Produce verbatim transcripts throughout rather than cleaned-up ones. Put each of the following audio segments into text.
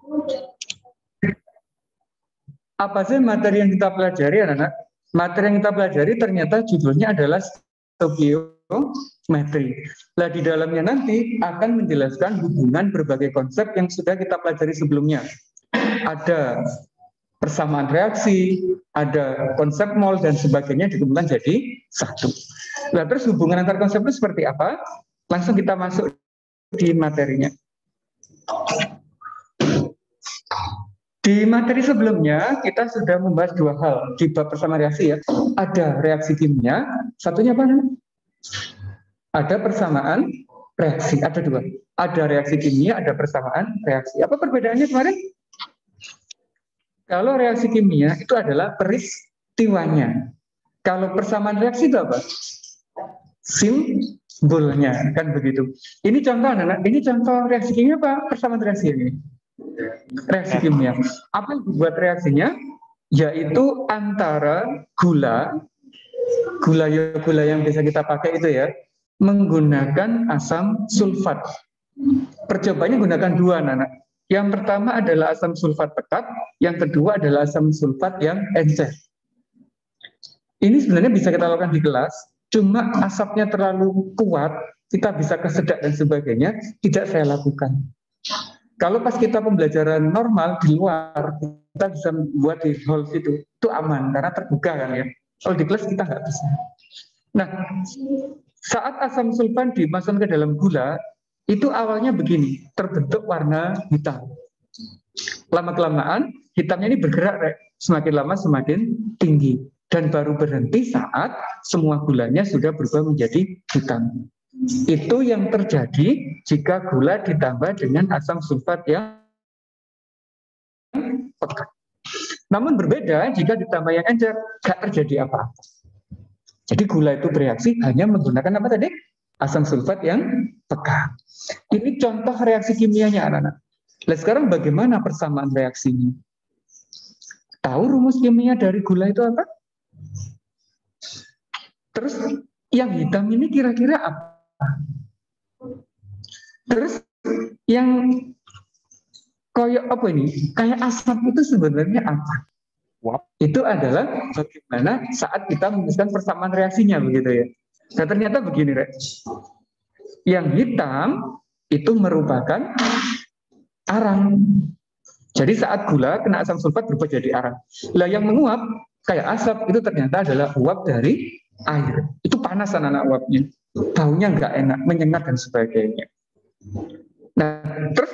Apa sih materi yang kita pelajari, anak-anak? Materi yang kita pelajari ternyata judulnya adalah stoikiometri. Nah, di dalamnya nanti akan menjelaskan hubungan berbagai konsep yang sudah kita pelajari sebelumnya. Ada persamaan reaksi, ada konsep mol dan sebagainya dikumpulkan jadi satu. Nah, terus hubungan antar konsep itu seperti apa? Langsung kita masuk di materinya. Di materi sebelumnya kita sudah membahas dua hal di bab persamaan reaksi ya. Ada reaksi kimia, satunya apa? Ada persamaan reaksi, ada dua. Ada reaksi kimia, ada persamaan reaksi. Apa perbedaannya kemarin? Kalau reaksi kimia itu adalah peristiwanya. Kalau persamaan reaksi itu apa? Simbolnya, kan begitu. Ini contoh anak-anak, ini contoh reaksi kimia apa? Persamaan reaksi ini. Reaksi kimia. Apa yang dibuat reaksinya? Yaitu antara gula, gula gula yang bisa kita pakai itu ya, menggunakan asam sulfat. Percobaannya gunakan dua, anak-anak. Yang pertama adalah asam sulfat pekat, yang kedua adalah asam sulfat yang encer. Ini sebenarnya bisa kita lakukan di kelas, cuma asapnya terlalu kuat, kita bisa kesedak dan sebagainya, tidak saya lakukan. Kalau pas kita pembelajaran normal di luar, kita bisa buat di hall itu, itu aman karena terbuka kan ya. Kalau di kelas kita nggak bisa. Nah, saat asam sulfat dimasukkan ke dalam gula, itu awalnya begini, terbentuk warna hitam. Lama-kelamaan, hitamnya ini bergerak, Rek. Semakin lama semakin tinggi. Dan baru berhenti saat semua gulanya sudah berubah menjadi hitam. Itu yang terjadi jika gula ditambah dengan asam sulfat yang pekat. Namun berbeda jika ditambah yang encer, tidak terjadi apa-apa. Jadi gula itu bereaksi hanya menggunakan apa tadi? Asam sulfat yang pekat. Ini contoh reaksi kimianya, anak-anak. Nah, sekarang bagaimana persamaan reaksinya? Tahu rumus kimia dari gula itu apa? Terus yang hitam ini kira-kira apa? Terus yang koyok apa ini? Kayak asap itu sebenarnya apa? Wow. Itu adalah bagaimana saat kita menuliskan persamaan reaksinya begitu ya. Nah ternyata begini, Rek. Yang hitam itu merupakan arang. Jadi saat gula kena asam sulfat berubah jadi arang. Lah yang menguap kayak asap itu ternyata adalah uap dari air. Itu panas anak-anak uapnya. Baunya nggak enak, menyengat dan sebagainya. Nah, terus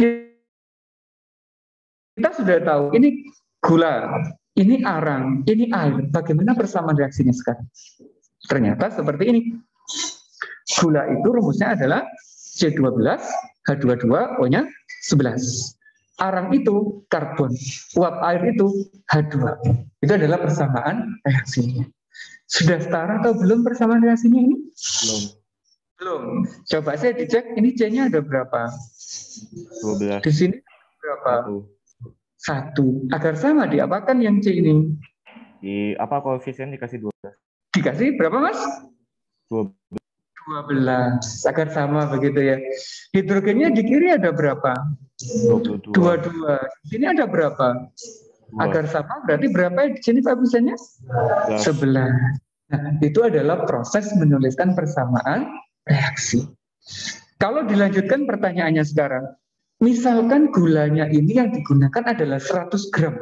kita sudah tahu ini gula, ini arang, ini air. Bagaimana persamaan reaksinya sekarang? Ternyata seperti ini. Gula itu rumusnya adalah C dua belas H dua dua O-nya sebelas. Arang itu karbon, uap air itu H dua. Itu adalah persamaan reaksinya. Sudah setara atau belum persamaan reaksinya ini? Belum. Belum. Coba saya dicek, ini C-nya ada berapa? dua belas. Di sini berapa? Satu. Satu. Agar sama diapakan yang C ini? Di apa koefisien dikasih dua belas? Dikasih berapa, Mas? dua belas. dua belas. Agar sama begitu ya. Hidrogennya di kiri ada berapa? dua puluh dua. dua puluh dua. Di sini ada berapa? dua. Agar sama berarti berapa di sini koefisiennya? sebelas. Nah, itu adalah proses menuliskan persamaan reaksi. Kalau dilanjutkan pertanyaannya sekarang, misalkan gulanya ini yang digunakan adalah seratus gram.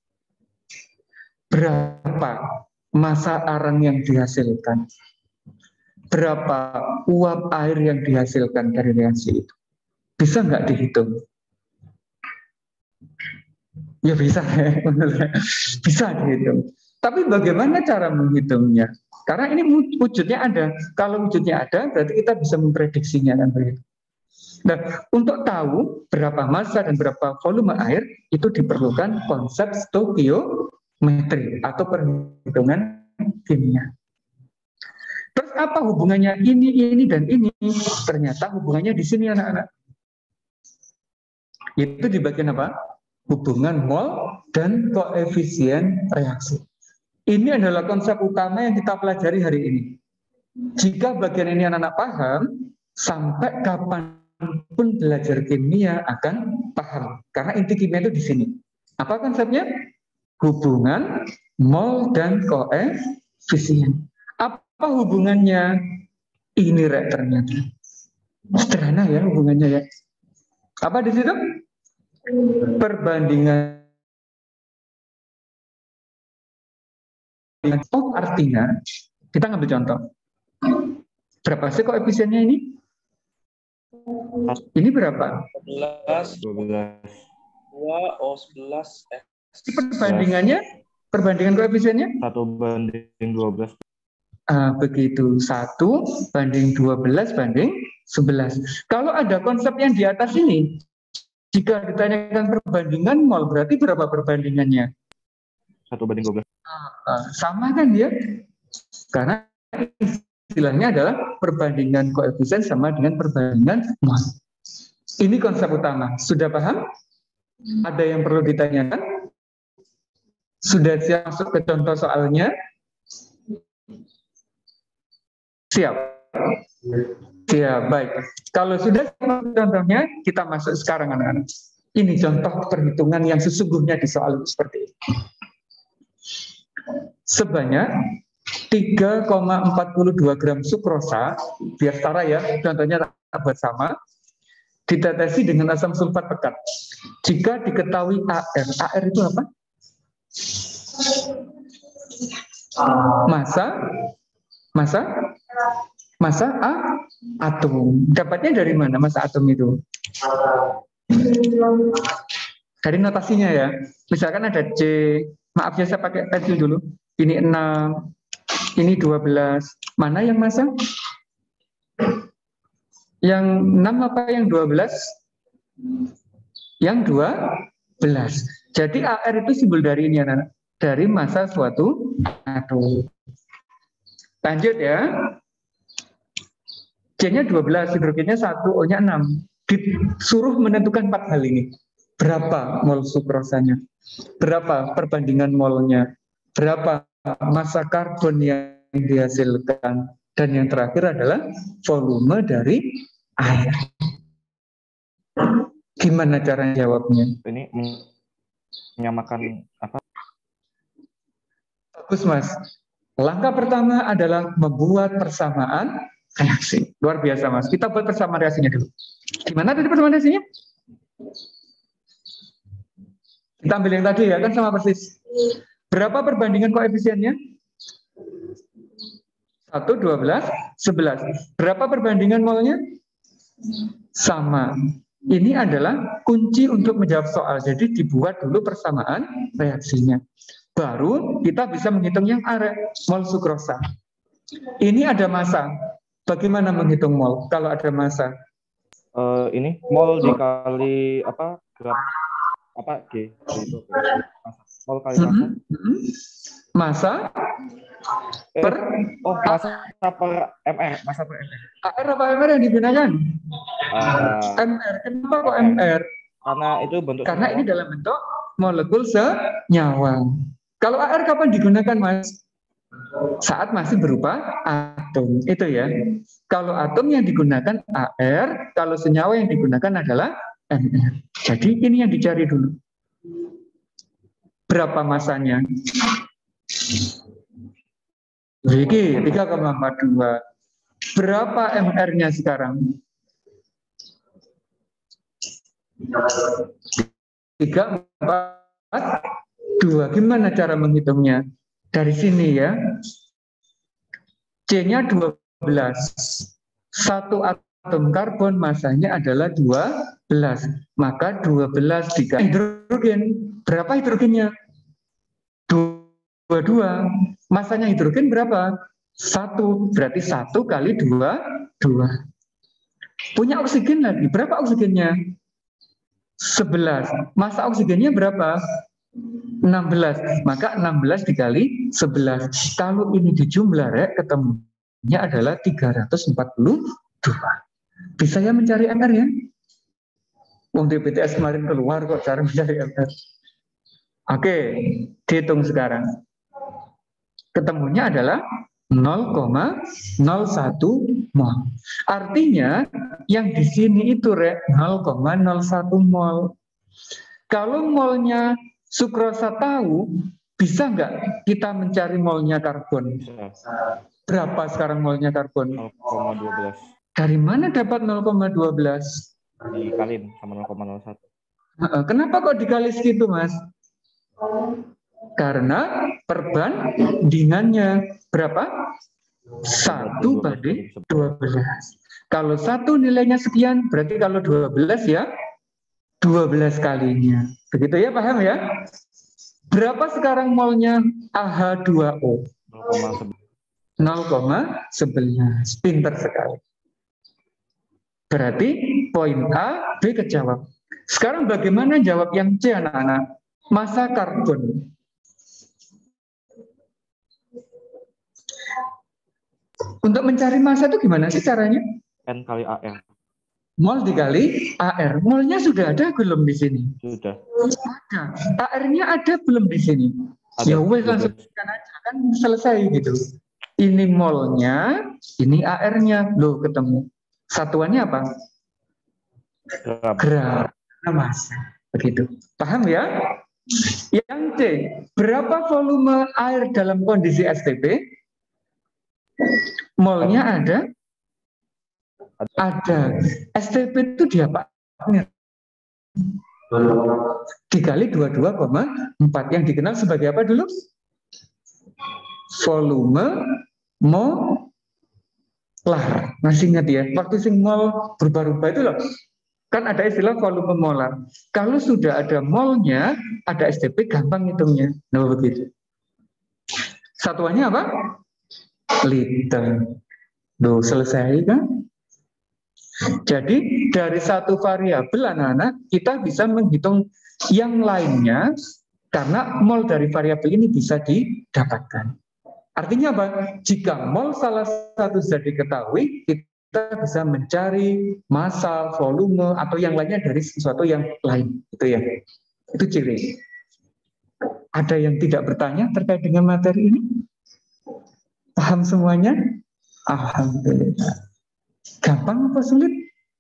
Berapa massa arang yang dihasilkan? Berapa uap air yang dihasilkan dari reaksi itu? Bisa nggak dihitung? Ya bisa, bisa dihitung. Tapi bagaimana cara menghitungnya? Karena ini wujudnya ada. Kalau wujudnya ada, berarti kita bisa memprediksinya kan begitu. Nah, untuk tahu berapa massa dan berapa volume air, itu diperlukan konsep stoikiometri atau perhitungan kimia. Terus apa hubungannya ini, ini, dan ini? Ternyata hubungannya di sini anak-anak. Itu di bagian apa? Hubungan mol dan koefisien reaksi. Ini adalah konsep utama yang kita pelajari hari ini. Jika bagian ini anak-anak paham, sampai kapan pun belajar kimia akan paham. Karena inti kimia itu di sini. Apa konsepnya? Hubungan mol dan koefisien. Apa hubungannya? Ini rek ternyata. Sederhana ya hubungannya ya. Apa di situ? Perbandingan. Oh, artinya kita ngambil contoh. Berapa sih koefisiennya ini? Ini berapa? sebelas, dua belas. dua, O sebelas, X. Perbandingannya, perbandingan koefisiennya? satu banding dua belas. Ah, begitu, satu banding dua belas banding sebelas. Kalau ada konsep yang di atas ini, jika ditanyakan perbandingan mol, berarti berapa perbandingannya? satu banding dua belas. Ah, sama kan ya? Karena istilahnya adalah perbandingan koefisien sama dengan perbandingan mol. Ini konsep utama. Sudah paham? Ada yang perlu ditanyakan? Sudah siap masuk ke contoh soalnya? Siap? Siap, baik. Kalau sudah contohnya, kita masuk sekarang anak-anak. Ini contoh perhitungan yang sesungguhnya di soal seperti ini. Sebanyak tiga koma empat dua gram sukrosa, biar setara ya, contohnya tak buat sama, ditetesi dengan asam sulfat pekat. Jika diketahui A R, A R itu apa? Massa, massa, massa A, atom. Dapatnya dari mana massa atom itu? Dari notasinya ya. Misalkan ada C, maaf ya saya pakai pensil dulu. Ini enam, ini dua belas. Mana yang massa? Yang enam apa yang dua belas? Yang dua belas. Jadi A R itu simbol dari ini anak-anak. Dari massa suatu atom. Lanjut ya. C-nya dua belas, hidrogennya satu, O-nya enam. Disuruh menentukan empat hal ini. Berapa mol sukrosanya? Berapa perbandingan molnya? Berapa massa karbon yang dihasilkan? Dan yang terakhir adalah volume dari air. Gimana cara jawabnya? Ini menyamakan apa? Bagus Mas. Langkah pertama adalah membuat persamaan reaksi. Luar biasa Mas. Kita buat persamaan reaksinya dulu. Gimana tadi persamaan reaksinya? Kita ambil yang tadi ya, kan sama persis. Berapa perbandingan koefisiennya? satu, dua belas, sebelas. Berapa perbandingan molnya? Sama. Ini adalah kunci untuk menjawab soal. Jadi dibuat dulu persamaan reaksinya. Baru kita bisa menghitung yang are, mol sukrosa. Ini ada massa. Bagaimana menghitung mol kalau ada massa? Uh, ini mol dikali apa? Gram apa G? Itu. Mol kali massa. Massa Eh, per oh massa per mr, massa per mr. A R apa M R yang digunakan? Uh, M R. Kenapa kok M R? Karena itu bentuk. Karena ini dalam bentuk molekul senyawa. Kalau A R kapan digunakan, Mas? Saat masih berupa atom, itu ya. Kalau atom yang digunakan A R, kalau senyawa yang digunakan adalah M R. Jadi ini yang dicari dulu. Berapa masanya? Oke, tiga koma empat dua. Berapa M R-nya sekarang? tiga, empat, dua. Gimana cara menghitungnya? Dari sini ya. C-nya dua belas. Satu atom karbon masanya adalah dua belas. Maka dua belas dikali hidrogen. Berapa hidrogennya? dua puluh dua. Masanya hidrogen berapa? Satu. Berarti satu kali dua, dua. Punya oksigen lagi. Berapa oksigennya? sebelas. Massa oksigennya berapa? enam belas. Maka enam belas dikali sebelas. Kalau ini dijumlah, ya, ketemunya adalah tiga ratus empat puluh dua. Bisa ya mencari M R ya? Wong D B T S kemarin keluar kok cara mencari M R. Oke, dihitung sekarang. Ketemunya adalah nol koma nol satu mol. Artinya yang di sini itu Rek nol koma nol satu mol. Kalau molnya sukrosa tahu, bisa nggak kita mencari molnya karbon? Bisa. Berapa sekarang molnya karbon? nol koma dua belas. Dari mana dapat nol koma dua belas? Dikalin sama nol koma nol satu. Kenapa kok dikali segitu, Mas? Karena perbandingannya berapa? satu banding dua belas. Kalau satu nilainya sekian, berarti kalau dua belas ya dua belas kalinya. Begitu ya, paham ya? Berapa sekarang molnya A H dua O? nol koma sebelas. Pinter sekali. Berarti poin A, B kejawab. Sekarang bagaimana jawab yang C, anak-anak? Massa karbon. Untuk mencari massa itu gimana sih caranya? N kali A R. Mol dikali A R. Molnya sudah ada belum di sini? Sudah. Ada. A R-nya ada belum di sini? Ada. Ya wes langsung aja kan selesai gitu. Ini molnya, ini A R-nya. Loh, ketemu. Satuannya apa? Gram. Gram. Massa. Begitu. Paham ya? Yang C, berapa volume air dalam kondisi S T P? Molnya ada? Ada. S T P itu diapakan? Dikali dua puluh dua koma empat. Yang dikenal sebagai apa dulu? Volume molar. Masih ingat ya? Waktu sing mol berubah-ubah itu loh. Kan ada istilah volume molar. Kalau sudah ada molnya, ada S T P, gampang hitungnya. Nah, begitu. Satuannya apa? Liter. Duh, selesai kan? Jadi dari satu variabel anak-anak kita bisa menghitung yang lainnya karena mol dari variabel ini bisa didapatkan. Artinya apa? Jika mol salah satu sudah diketahui, kita bisa mencari massa, volume atau yang lainnya dari sesuatu yang lain. Itu ya. Itu ciri. Ada yang tidak bertanya terkait dengan materi ini? Paham semuanya? Alhamdulillah. Gampang apa sulit?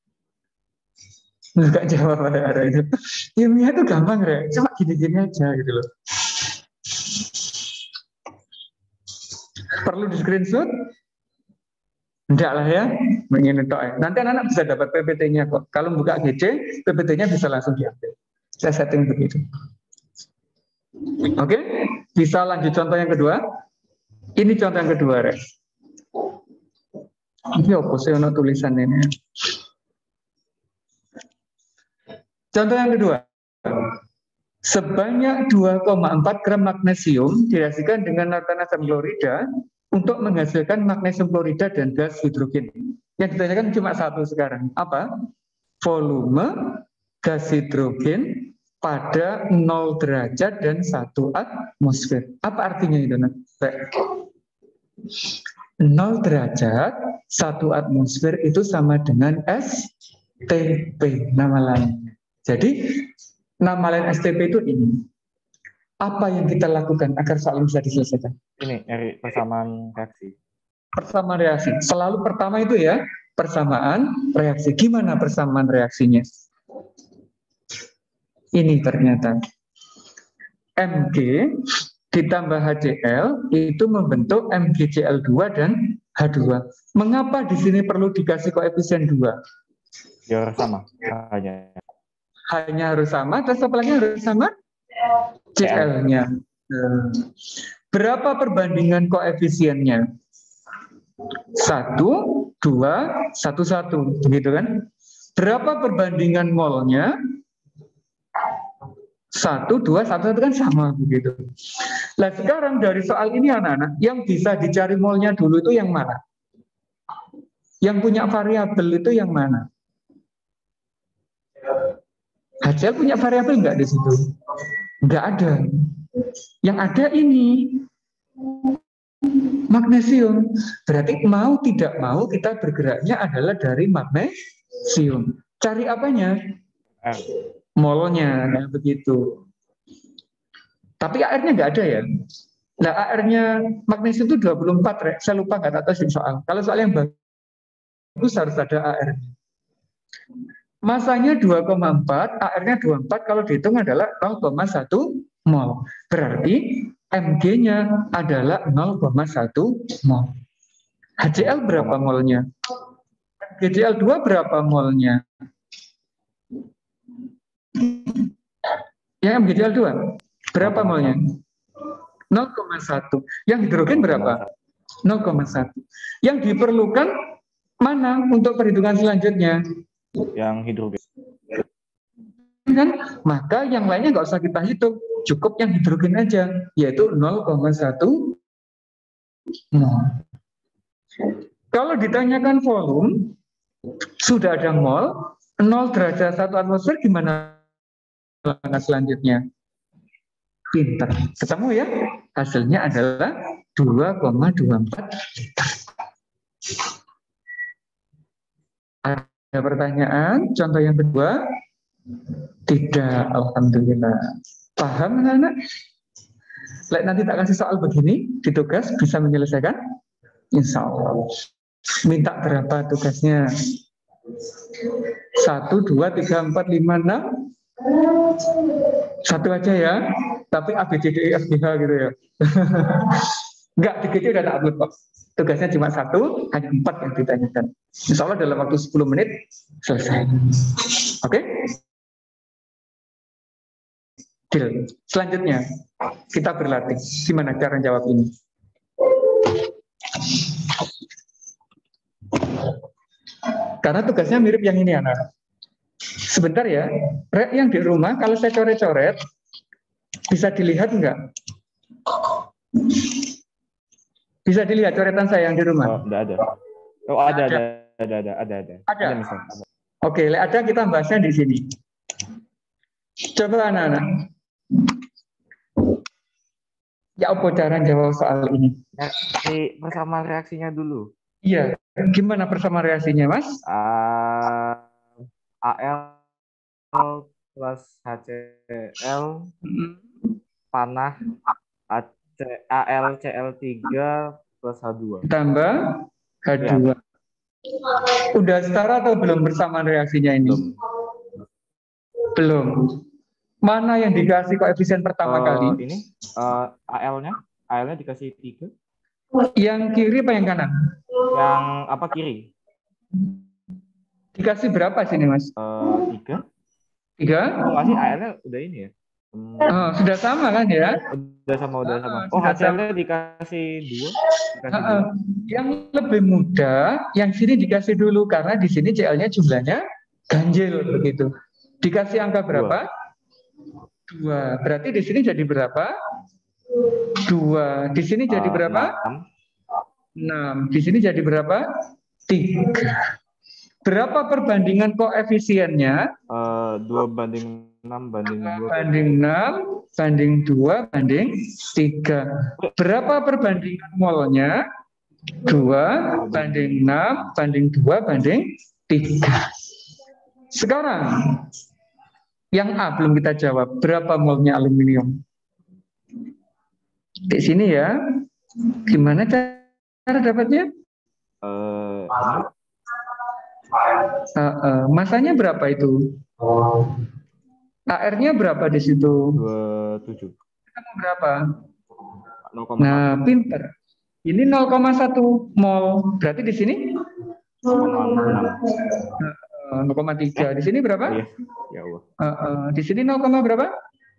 Nggak jawab ada itu. Ilmiah itu gampang, Re. Cuma gini-gini aja gitu loh. Perlu di screenshot? Enggak lah ya. Begini tok ya. Nanti anak-anak bisa dapat P P T-nya kok. Kalau buka G C, P P T-nya bisa langsung diambil. Saya setting begitu. Oke? Bisa lanjut contoh yang kedua? Ini contoh yang kedua, Re. Ini apa sih ono tulisan ini? Contoh yang kedua. Sebanyak dua koma empat gram magnesium direaksikan dengan natural asam klorida untuk menghasilkan magnesium klorida dan gas hidrogen. Yang ditanyakan cuma satu sekarang. Apa? Volume gas hidrogen pada nol derajat dan satu atmosfer. Apa artinya itu? nol derajat, satu atmosfer itu sama dengan S T P, nama lainnya. Jadi, nama lain S T P itu ini. Apa yang kita lakukan agar soal bisa diselesaikan? Ini, dari persamaan reaksi. Persamaan reaksi. Selalu pertama itu ya, persamaan reaksi. Gimana persamaan reaksinya? Ini ternyata. M G ditambah H C l itu membentuk M g C l dua dan H dua. Mengapa di sini perlu dikasih koefisien dua? Biar sama hanya. Hanya harus sama, terus apa lagi harus sama? C L-nya. Berapa perbandingan koefisiennya? Satu, dua, satu, satu. Begitu kan? Berapa perbandingan molnya? Satu, dua, satu, satu kan sama begitu. Nah sekarang dari soal ini anak-anak, yang bisa dicari molnya dulu itu yang mana? Yang punya variabel itu yang mana? H C l punya variabel nggak di situ? Nggak ada. Yang ada ini magnesium. Berarti mau tidak mau kita bergeraknya adalah dari magnesium. Cari apanya? Molnya, nah begitu. Tapi airnya nggak ada ya. Nah, A R-nya magnesium itu dua puluh empat, Rek. Saya lupa nggak tahu di soal. Kalau soal yang bagus harus ada A R. Masanya dua koma empat, A R-nya dua puluh empat, kalau dihitung adalah nol koma satu mol. Berarti M G-nya adalah nol koma satu mol. H C L berapa molnya? H C L dua berapa molnya? Yang M G C L dua berapa molnya? nol koma satu. Yang hidrogen berapa? nol koma satu. Yang diperlukan mana untuk perhitungan selanjutnya? Yang hidrogen. Kan? Maka yang lainnya nggak usah kita hitung, cukup yang hidrogen aja, yaitu nol koma satu mol. Kalau ditanyakan volume, sudah ada mol, nol derajat satu atmosfer, gimana langkah selanjutnya? Pinter. Ketemu ya? Hasilnya adalah dua koma dua empat liter. Ada pertanyaan? Contoh yang kedua? Tidak, alhamdulillah. Paham anak-anak? Lek nanti tak kasih soal begini, di tugas bisa menyelesaikan? Insya Allah. Minta berapa tugasnya? Satu, dua, tiga, empat, lima, enam. Satu aja ya. Tapi A, B, C, D, E, F, G, H gitu ya. Enggak, di G C udah tak upload kok. Tugasnya cuma satu, hanya empat yang ditanyakan. Insya Allah dalam waktu sepuluh menit selesai. Oke? Okay? Deal. Selanjutnya, kita berlatih. Gimana cara jawab ini? Karena tugasnya mirip yang ini, anak. Sebentar ya. Rek yang di rumah, kalau saya coret-coret, bisa dilihat enggak? Bisa dilihat coretan saya yang di rumah? Oh, enggak ada. Oh, ada, ada, ada, ada, ada, ada. Ada. Ada, misal. Oke, lek ada kita bahasnya di sini. Coba anak-anak. Ya, apa cara jawab soal ini? Reaksi bersama reaksinya dulu. Iya, gimana bersama reaksinya, Mas? Uh, A L plus H C L panah A L C L tiga plus H dua. Tambah H dua. Ya. Udah setara atau belum bersamaan reaksinya ini? Belum. Belum. Mana yang dikasih koefisien pertama uh, kali? Ini uh, A L-nya, A L-nya dikasih tiga. Yang kiri apa yang kanan? Yang apa kiri? Dikasih berapa sini, Mas? Uh, tiga. Tiga? Oh, masih A L-nya udah ini ya? Hmm. Oh, sudah sama kan ya? Udah sama, udah sama. Oh, oh, H C L-nya dikasih dua. Dikasih uh, dua. Yang lebih mudah, yang sini dikasih dulu karena di sini C L-nya jumlahnya ganjil begitu. Dikasih angka berapa? Dua. Dua. Berarti di sini jadi berapa? Dua. Di sini jadi berapa? Enam. Di sini jadi berapa? Tiga. Berapa perbandingan koefisiennya? Uh, dua banding enam banding dua. Banding enam, banding dua, banding tiga. Berapa perbandingan molnya? Dua, banding enam, banding dua, banding tiga. Sekarang, yang A belum kita jawab. Berapa molnya aluminium? Di sini ya. Gimana cara dapatnya? Uh, Uh, uh, masanya berapa itu? A R-nya berapa di situ? dua puluh tujuh. Ketemu berapa? nol koma satu. Nah, pinter. Ini nol koma satu mol. Berarti di sini? nol koma tiga. Di sini berapa? Iya. Ya Allah. Uh, uh, di sini nol, berapa?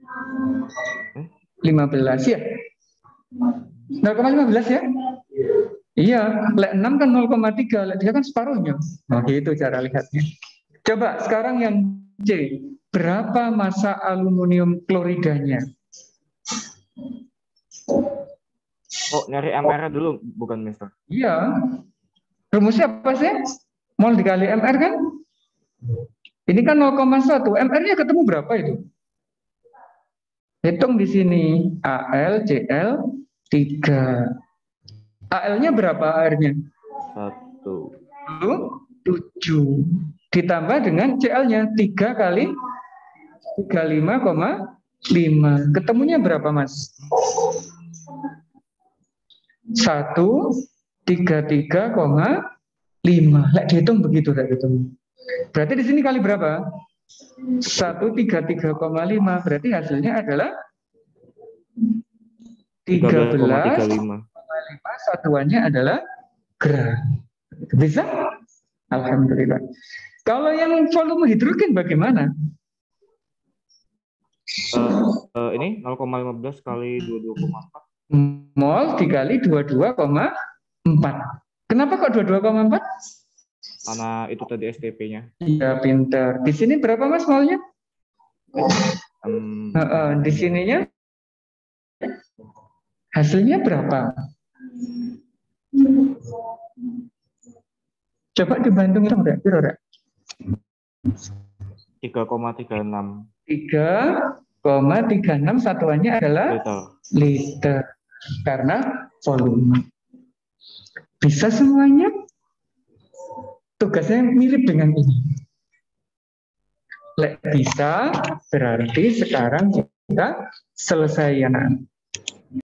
lima belas ya? nol koma lima belas ya? Iya, lek enam kan nol koma tiga, lek tiga kan separuhnya. Nah, gitu cara lihatnya. Coba sekarang yang C, berapa massa aluminium kloridanya? Oh, nyari M R dulu, bukan Mister? Iya. Rumusnya apa sih? Mol dikali M R kan? Ini kan nol koma satu, M R-nya ketemu berapa itu? Hitung di sini, A L, C L, tiga. A L-nya berapa A R-nya? Satu. tujuh. Ditambah dengan C L-nya tiga kali tiga puluh lima koma lima. Ketemunya berapa, Mas? seratus tiga puluh tiga koma lima. Lek dihitung begitu, lek dihitung. Berarti di sini kali berapa? seratus tiga puluh tiga koma lima. Berarti hasilnya adalah tiga belas koma lima. Satuannya adalah gram. Bisa? Alhamdulillah. Kalau yang volume hidrogen bagaimana? Uh, uh, ini nol koma lima belas kali dua puluh dua koma empat. Mol dikali dua puluh dua koma empat. Kenapa kok dua puluh dua koma empat? Karena itu tadi S T P-nya. Iya, pinter. Di sini berapa Mas molnya? Um, uh, uh, di sininya hasilnya berapa? Coba dibantu ngitung, Rek. tiga koma tiga enam. tiga koma tiga enam satuannya adalah liter. liter. Karena volume. Bisa semuanya? Tugasnya mirip dengan ini. Lek bisa, berarti sekarang kita selesai ya, nak.